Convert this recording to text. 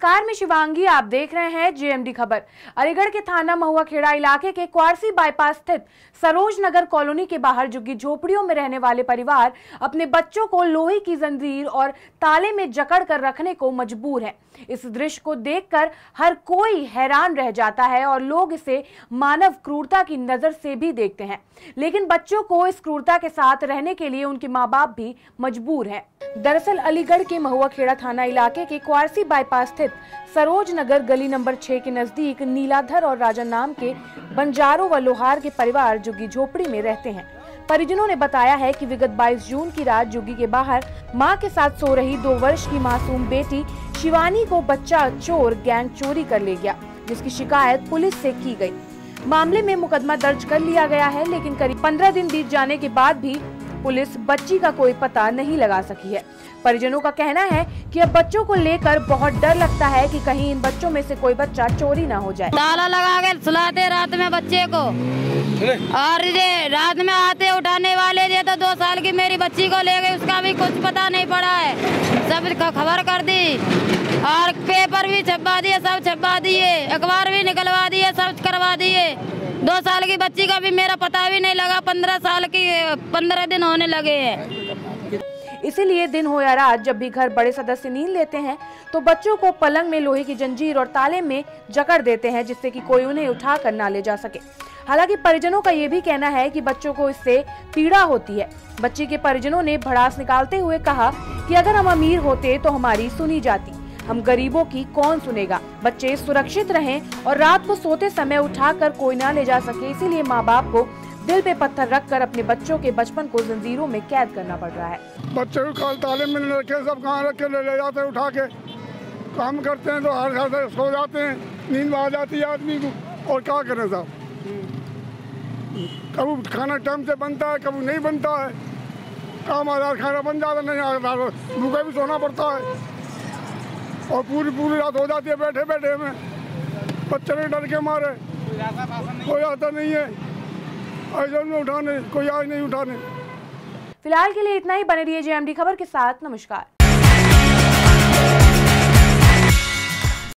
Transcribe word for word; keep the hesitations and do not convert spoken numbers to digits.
नमस्कार, मैं शिवांगी। आप देख रहे हैं जेएमडी खबर। अलीगढ़ के थाना महुआ खेड़ा इलाके के क्वारसी बाईपास स्थित सरोज नगर कॉलोनी के बाहर झुग्गी झोपड़ियों में रहने वाले परिवार अपने बच्चों को लोहे की जंजीर और ताले में जकड़ कर रखने को मजबूर है। इस दृश्य को देखकर हर कोई हैरान रह जाता है और लोग इसे मानव क्रूरता की नजर से भी देखते हैं, लेकिन बच्चों को इस क्रूरता के साथ रहने के लिए उनके माँ बाप भी मजबूर हैं। दरअसल अलीगढ़ के महुआ खेड़ा थाना इलाके के क्वारसी बाईपास स्थित सरोज नगर गली नंबर छह के नजदीक नीलाधर और राजा नाम के बंजारों व लोहार के परिवार झुग्गी झोपड़ी में रहते हैं। परिजनों ने बताया है कि विगत बाईस जून की रात झुग्गी के बाहर मां के साथ सो रही दो वर्ष की मासूम बेटी शिवानी को बच्चा चोर गैंग चोरी कर ले गया, जिसकी शिकायत पुलिस से की गई। मामले में मुकदमा दर्ज कर लिया गया है, लेकिन करीब पंद्रह दिन बीत जाने के बाद भी पुलिस बच्ची का कोई पता नहीं लगा सकी है। परिजनों का कहना है कि अब बच्चों को लेकर बहुत डर लगता है कि कहीं इन बच्चों में से कोई बच्चा चोरी ना हो जाए। ताला लगा के सुलाते रात में बच्चे को, और ये रात में आते उठाने वाले ये तो दो साल की मेरी बच्ची को ले गए, उसका भी कुछ पता नहीं पड़ा है। सब खबर कर दी और पेपर भी छपवा दिए, सब छपवा दिए, अखबार भी निकलवा दिए, सब करवा दिए। दो साल की बच्ची का भी मेरा पता भी नहीं लगा। पंद्रह साल की पंद्रह दिन होने लगे हैं। इसीलिए दिन हो या रात जब भी घर बड़े सदस्य नींद लेते हैं तो बच्चों को पलंग में लोहे की जंजीर और ताले में जकड़ देते हैं, जिससे कि कोई उन्हें उठा कर ना ले जा सके। हालांकि परिजनों का ये भी कहना है कि बच्चों को इससे पीड़ा होती है। बच्ची के परिजनों ने भड़ास निकालते हुए कहा कि अगर हम अमीर होते तो हमारी सुनी जाती, हम गरीबों की कौन सुनेगा। बच्चे सुरक्षित रहें और रात को सोते समय उठाकर कोई ना ले जा सके, इसीलिए माँ बाप को दिल पे पत्थर रखकर अपने बच्चों के बचपन को जंजीरों में कैद करना पड़ रहा है। बच्चे को काल ताले में रखे, सब कहाँ रख के ले, ले जाते हैं, उठा के काम करते हैं तो हर घर से सो जाते हैं, नींद आ जाती है आदमी को। और क्या करें साहब, कभी खाना टाइम से बनता है, कभी नहीं बनता है। काम आ खाना बन जाता नहीं आता, भूखे भी सोना पड़ता है और पूरी पूरी रात हो जाती है बैठे बैठे में। बच्चे ने डर के मारे कोई आता नहीं है, ऐसे में उठाने कोई आज नहीं उठाने। फिलहाल के लिए इतना ही। बने रहिए जेएमडी खबर के साथ। नमस्कार।